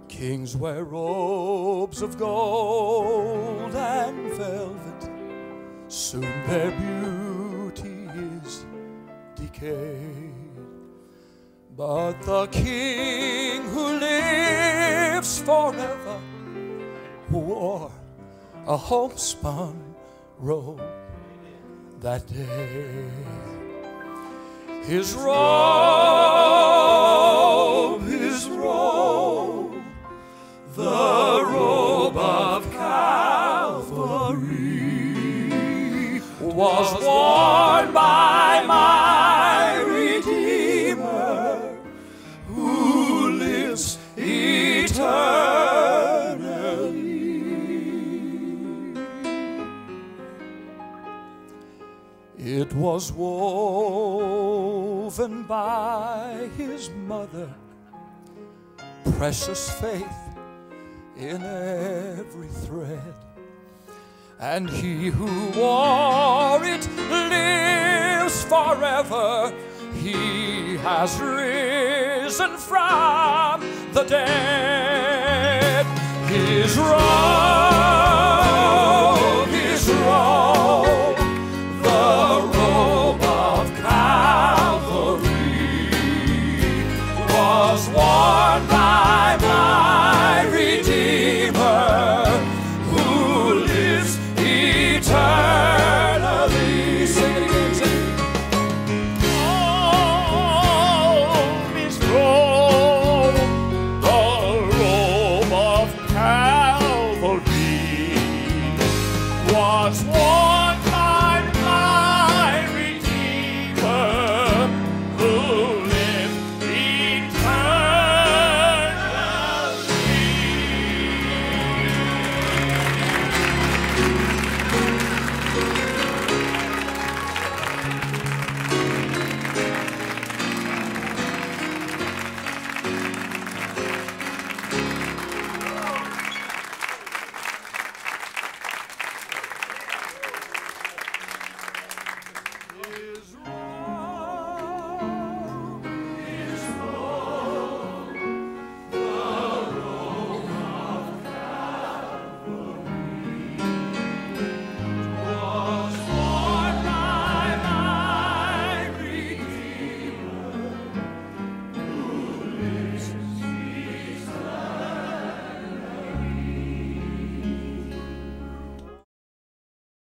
Kings wear robes of gold and velvet, soon their beauty is decayed. But the King who lives forever wore a homespun robe that day. His robe, the robe of Calvary, was worn by my Redeemer, who lives eternally. It was woven by his mother, precious faith in every thread, and he who wore it lives forever. He has risen from the dead. His